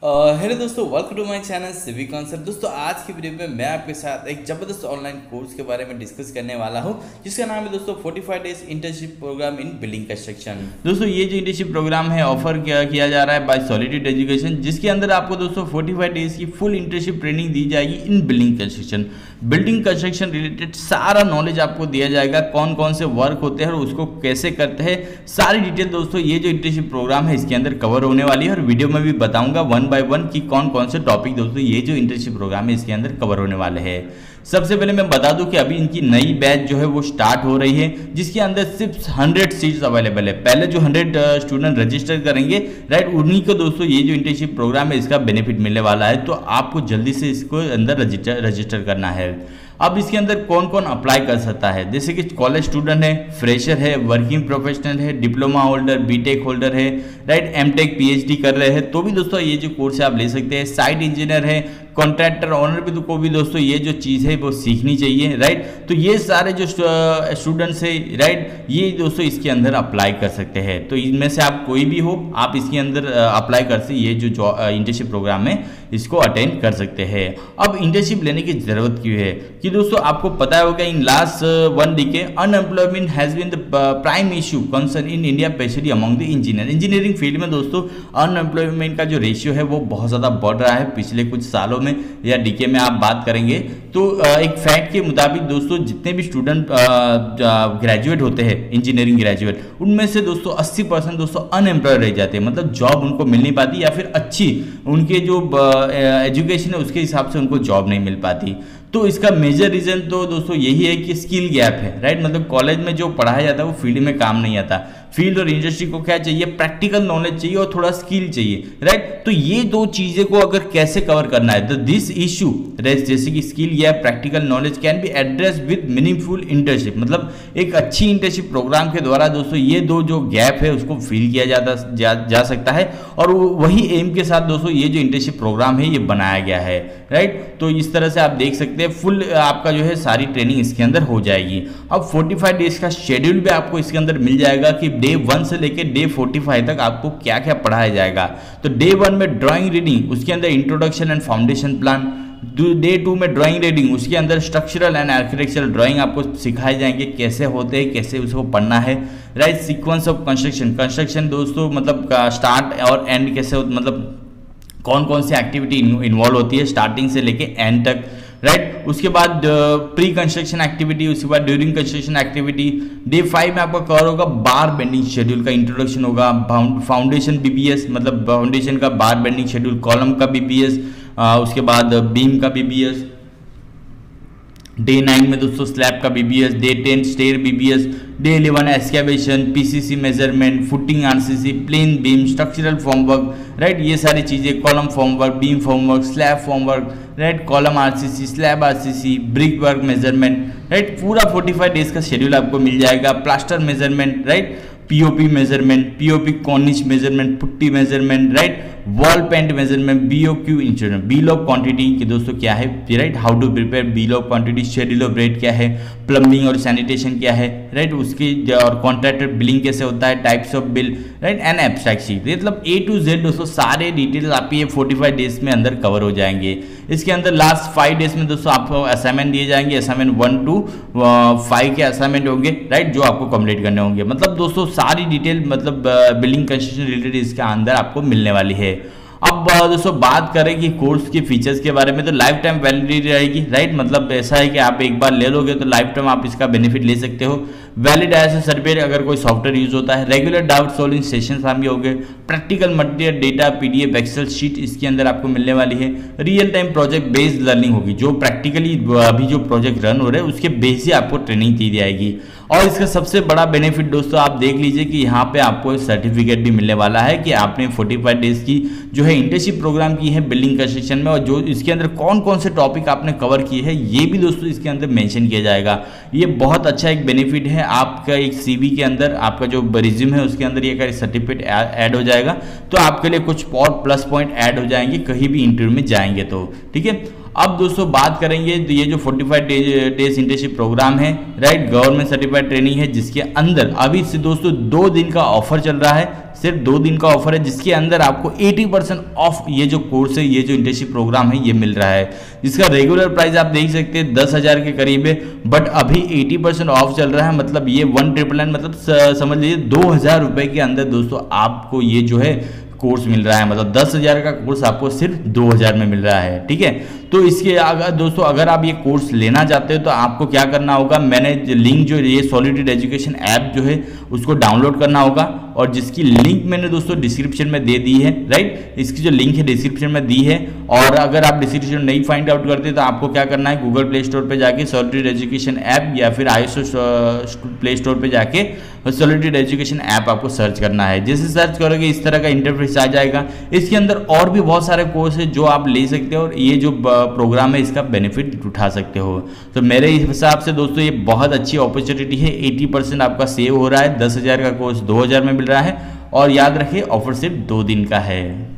Hello दोस्तों, welcome to my channel civic concept. दोस्तों आज की वीडियो में मैं आपके साथ एक ज़बरदस्त ऑनलाइन कोर्स के बारे में डिस्कस करने वाला हूं, जिसका नाम है दोस्तों 45 days internship program in building construction. दोस्तों ये जो इंटर्नशिप प्रोग्राम है ऑफर किया जा रहा है बाय सॉलिड एजुकेशन, जिसके अंदर आपको दोस्तों 45 डेज की फुल इंटर्नशिप ट्रेनिंग दी जाएगी in building construction. Building construction related सारा नॉलेज आपको दिया जाएगा, कौन कौन से वर्क होते हैं और उसको कैसे करते हैं, सारी डिटेल दोस्तों ये जो इंटर्नशिप प्रोग्राम है इसके अंदर कवर होने वाली है। और वीडियो में भी बताऊंगा वन बाय वन कि कौन कौन से टॉपिक दोस्तों ये जो इंटर्नशिप प्रोग्राम है इसके अंदर कवर होने वाले हैं। सबसे पहले मैं बता दूं कि अभी इनकी नई बैच जो है वो स्टार्ट हो रही है, जिसके अंदर सिर्फ 100 सीट्स अवेलेबल है। पहले जो 100 स्टूडेंट रजिस्टर करेंगे राइट, उन्हीं को दोस्तों ये जो इंटर्नशिप प्रोग्राम है इसका बेनिफिट मिलने वाला है। तो आपको जल्दी से इसको अंदर रजिस्टर करना है। अब इसके अंदर कौन कौन अप्लाई कर सकता है, जैसे कि कॉलेज स्टूडेंट है, फ्रेशर है, वर्किंग प्रोफेशनल है, डिप्लोमा होल्डर, बीटेक होल्डर है राइट, एमटेक पीएचडी कर रहे हैं तो भी दोस्तों ये जो कोर्स है आप ले सकते हैं। साइट इंजीनियर है, कॉन्ट्रैक्टर ऑनर भी को भी दोस्तों ये जो चीज़ है वो सीखनी चाहिए राइट। तो ये सारे जो स्टूडेंट्स है राइट, ये दोस्तों इसके अंदर अप्लाई कर सकते हैं। तो इनमें से आप कोई भी हो, आप इसके अंदर अप्लाई कर सकते, ये जो इंटर्नशिप प्रोग्राम है इसको अटेंड कर सकते हैं। अब इंटर्नशिप लेने की जरूरत क्यों है कि दोस्तों आपको पता होगा in last 1 decade unemployment has been the prime issue concern in India, specially among the engineering field में दोस्तों अनएम्प्लॉयमेंट का जो रेशियो है वो बहुत ज़्यादा बढ़ रहा है पिछले कुछ सालों में या डीके में आप बात करेंगे तो एक फैक्ट के मुताबिक दोस्तों जितने भी स्टूडेंट ग्रेजुएट होते हैं इंजीनियरिंग ग्रेजुएट, उनमें से दोस्तों 80% दोस्तों अनएम्प्लॉयड रह जाते हैं, मतलब जॉब उनको मिल नहीं पाती या फिर अच्छी उनके जो एजुकेशन है उसके हिसाब से उनको जॉब नहीं मिल पाती। तो इसका मेजर रीजन तो दोस्तों यही है कि स्किल गैप है राइट, मतलब कॉलेज में जो पढ़ाया जाता है वो फील्ड में काम नहीं आता। फील्ड और इंडस्ट्री को क्या चाहिए, प्रैक्टिकल नॉलेज चाहिए और थोड़ा स्किल चाहिए राइट। तो ये दो चीजें को अगर कैसे कवर करना है तो दिस इशू जैसे कि skill gap, practical knowledge can be address with meaningful internship, मतलब एक अच्छी इंटर्नशिप प्रोग्राम के द्वारा दोस्तों ये दो जो गैप है उसको फिल किया जा सकता है। और वही एम के साथ दोस्तों ये जो इंटर्नशिप प्रोग्राम है ये बनाया गया है राइट। तो इस तरह से आप देख सकते हैं फुल आपका जो है सारी ट्रेनिंग इसके अंदर हो जाएगी। अब 45 डेज का शेड्यूल भी आपको इसके अंदर मिल जाएगा कि डे 1 से लेके डे 45 तक आपको क्या क्या पढ़ाया जाएगा। तो डे 1 में ड्राइंग रीडिंग, उसके अंदर introduction and foundation plan. Day 2 में ड्राइंग रीडिंग, उसके अंदर स्ट्रक्चरल एंड आर्किटेक्चरल ड्राइंग आपको सिखाए जाएंगे कैसे होते हैं, कैसे उसको पढ़ना है राइट। सीक्वेंस ऑफ कंस्ट्रक्शन दोस्तों मतलब स्टार्ट और एंड कैसे, मतलब कौन कौन सी एक्टिविटी इन्वॉल्व होती है स्टार्टिंग से लेके एंड तक राइट। उसके बाद प्री कंस्ट्रक्शन एक्टिविटी, उसके बाद ड्यूरिंग कंस्ट्रक्शन एक्टिविटी। डे 5 में आपका कवर होगा बार बेंडिंग शेड्यूल का इंट्रोडक्शन होगा, फाउंडेशन बीबीएस मतलब फाउंडेशन का बार बेंडिंग शेड्यूल, कॉलम का बीबीएस, उसके बाद बीम का बीबीएस। डे 9 में दोस्तों स्लैब का BBS, day 10 stair BBS, day 11 excavation, PCC measurement, footing RCC, plain beam, structural formwork right, ये सारी चीजें, column formwork, beam formwork, slab formwork right, column RCC, slab RCC, brick work measurement right. पूरा 45 days का schedule आपको मिल जाएगा। Plaster measurement right, POP measurement, POP cornice measurement, putty measurement right, wall paint measurement, BOQ instrument, bill of quantity कि दोस्तों क्या है right, how to prepare bill of quantity, schedule of rate क्या है, प्लम्बिंग और सैनिटेशन क्या है right, उसकी और कॉन्ट्रैक्टर बिलिंग कैसे होता है, types of bill right, and abstract sheet. मतलब A to Z दोस्तों सारे डिटेल्स आप ये 45 डेज में अंदर कवर हो जाएंगे। इसके अंदर लास्ट 5 डेज में दोस्तों आपको असाइनमेंट दिए जाएंगे, असाइनमेंट 1 to 5 के असाइनमेंट होंगे राइट, जो आपको कंप्लीट करने होंगे। मतलब दोस्तों सारी डिटेल मतलब बिल्डिंग कंस्ट्रक्शन रिलेटेड इसके अंदर आपको मिलने वाली है। अब दोस्तों बात करें कि कोर्स के फीचर्स के बारे में, तो लाइफ टाइम वैलिडिटी रहेगी राइट, मतलब ऐसा है कि आप एक बार ले लोगे तो लाइफ टाइम आप इसका बेनिफिट ले सकते हो। वैलिड ISO सर्टिफिकेट अगर कोई सॉफ्टवेयर यूज होता है, रेगुलर डाउट सॉल्विंग सेशंस आपके होंगे, practical material, data, PDF, excel sheet इसके अंदर आपको मिलने वाली है। Real time project based learning होगी, जो प्रैक्टिकली अभी जो प्रोजेक्ट रन हो रहे हैं उसके बेस से आपको ट्रेनिंग दी जाएगी। और इसका सबसे बड़ा बेनिफिट दोस्तों आप देख लीजिए कि यहाँ पे आपको सर्टिफिकेट भी मिलने वाला है कि आपने 45 डेज की जो है इंटर्नशिप प्रोग्राम की है बिल्डिंग कंस्ट्रक्शन में, और जो इसके अंदर कौन कौन से टॉपिक आपने कवर किए हैं ये भी दोस्तों इसके अंदर मेंशन किया जाएगा। ये बहुत अच्छा एक बेनिफिट है आपका, एक CV के अंदर आपका जो रिज्यूम है उसके अंदर ये सर्टिफिकेट ऐड हो जाएगा तो आपके लिए कुछ और प्लस पॉइंट ऐड हो जाएंगे कहीं भी इंटरव्यू में जाएंगे तो ठीक है। अब दोस्तों बात करेंगे तो ये जो 45 डेज इंटर्नशिप प्रोग्राम है, राइट, गवर्नमेंट सर्टिफाइड ट्रेनिंग है, जिसके अंदर अभी से दोस्तों 2 दिन का ऑफर चल रहा है, सिर्फ 2 दिन का ऑफर है, जिसके अंदर आपको 80% ऑफ ये जो कोर्स है, ये जो इंटर्नशिप प्रोग्राम है, ये मिल रहा है, जिसका रेगुलर प्राइस आप देख सकते हैं 10,000 के करीब है, बट अभी 80% ऑफ चल रहा है, मतलब ये 1999 मतलब समझ लीजिए 2,000 रुपए के अंदर दोस्तों आपको ये जो है कोर्स मिल रहा है, मतलब 10,000 का कोर्स आपको सिर्फ 2,000 में मिल रहा है, ठीक है। तो इसके अगर दोस्तों अगर आप ये कोर्स लेना चाहते हो तो आपको क्या करना होगा, मैंने लिंक जो ये सॉलिड एजुकेशन ऐप जो है उसको डाउनलोड करना होगा, और जिसकी लिंक मैंने दोस्तों डिस्क्रिप्शन में दे दी है, राइट, इसकी जो लिंक है डिस्क्रिप्शन में दी है। और अगर आप डिस्क्रिप्शन नहीं फाइंड आउट करते तो आपको क्या करना है, गूगल प्ले स्टोर पे जाके सॉलिड एजुकेशन ऐप या फिर iOS प्ले स्टोर पे जाके सॉलिड एजुकेशन ऐप आपको सर्च करना है। जैसे सर्च करोगे इस तरह का इंटरफेस आ जाएगा। इसके अंदर और भी बहुत सारे कोर्स है जो आप ले सकते हो, और ये जो प्रोग्राम है इसका बेनिफिट उठा सकते हो। तो मेरे हिसाब से दोस्तों ये बहुत अच्छी अपॉर्चुनिटी है, 80% आपका सेव हो रहा है, 10,000 का कोर्स 2,000 में मिल रहा है, और याद रखिए ऑफर सिर्फ 2 दिन का है।